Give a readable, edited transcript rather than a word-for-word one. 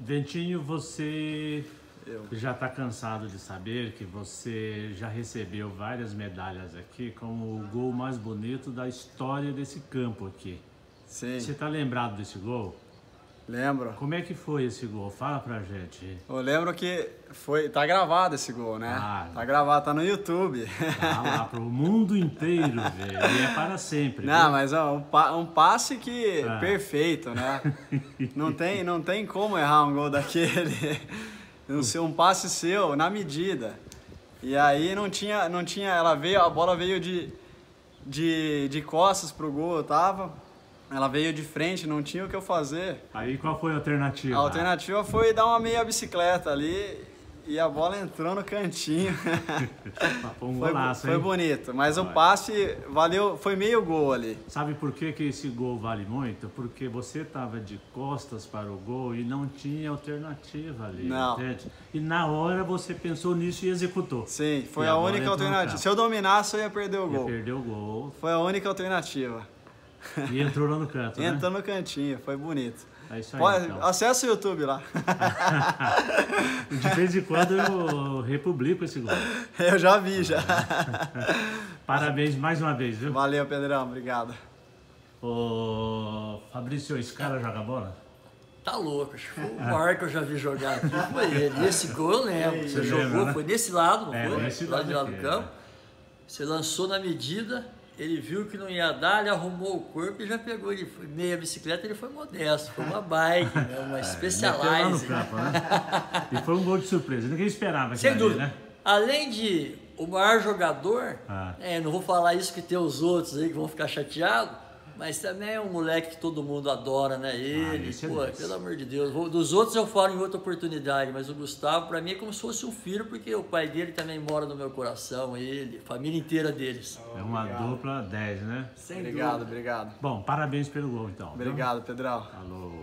Dentinho, você já está cansado de saber que você já recebeu várias medalhas aqui como o gol mais bonito da história desse campo aqui. Sim. Você está lembrado desse gol? Lembro. Como é que foi esse gol? Fala pra gente. Eu lembro que tá gravado esse gol, né? Tá gravado, tá no YouTube. Tá lá pro mundo inteiro ver. E é para sempre. Não, viu? mas um passe que perfeito, né? Não tem como errar um gol daquele. Um passe seu, na medida. E aí não tinha, a bola veio de costas pro gol, eu tava. Ela veio de frente, não tinha o que eu fazer. Aí qual foi a alternativa? A alternativa foi dar uma meia bicicleta ali e a bola entrou no cantinho. Foi um golaço, foi bonito, mas o passe valeu, foi meio gol ali. Sabe por que esse gol vale muito? Porque você estava de costas para o gol e não tinha alternativa ali. Não. Entende? E na hora você pensou nisso e executou. Sim, foi a única alternativa. Se eu dominasse, eu ia perder o gol. Ia perder o gol. Foi a única alternativa. E entrou lá no canto, né? Entrou no cantinho, foi bonito. É isso aí, então. Acessa o YouTube lá. De vez em quando eu republico esse gol. Eu já vi, já. Parabéns mais uma vez, viu? Valeu, Pedrão, obrigado. Ô, Fabrício, esse cara joga bola? Tá louco, acho que foi o maior que eu já vi jogar aqui, foi ele. Esse gol eu lembro. Você jogou, né? Foi desse lado, não foi? Nesse lado de lá do aqui, campo. Você lançou na medida. Ele viu que não ia dar, ele arrumou o corpo e já pegou. Ele foi meia bicicleta, ele foi modesto. Foi uma bike, né? Uma Specialized. Campo, né? E foi um gol de surpresa. Ninguém esperava. Sem dúvida. Né? Além de o maior jogador, não vou falar isso que tem os outros aí que vão ficar chateados, mas também é um moleque que todo mundo adora, né? Ele, pô, pelo amor de Deus. Dos outros eu falo em outra oportunidade, mas o Gustavo, pra mim, é como se fosse um filho, porque o pai dele também mora no meu coração, ele, a família inteira deles. É uma dupla 10, né? Obrigado. Bom, parabéns pelo gol, então. Obrigado, Pedrão. Falou.